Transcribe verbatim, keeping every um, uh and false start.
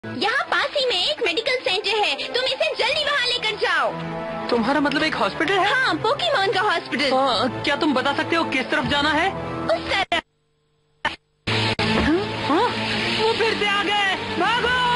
यहाँ पास ही में एक मेडिकल सेंटर है, तुम इसे जल्दी वहाँ लेकर जाओ। तुम्हारा मतलब एक हॉस्पिटल है? हाँ, पोकेमॉन का हॉस्पिटल। आ, क्या तुम बता सकते हो किस तरफ जाना है? उस तरफ। हाँ? हाँ? वो फिर से आ गए, भागो!